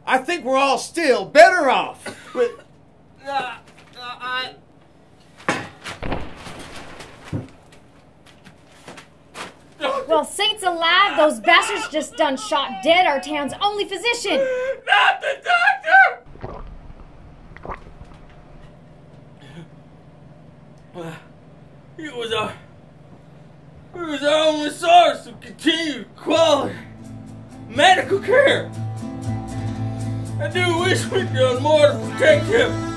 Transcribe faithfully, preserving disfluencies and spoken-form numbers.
I think we're all still better off. But, Uh, uh, I... Well, saints alive, those bastards just done shot dead our town's only physician. Not the doctor! He was our... He was our only source of continued quality medical care. I do wish we'd done more to protect him.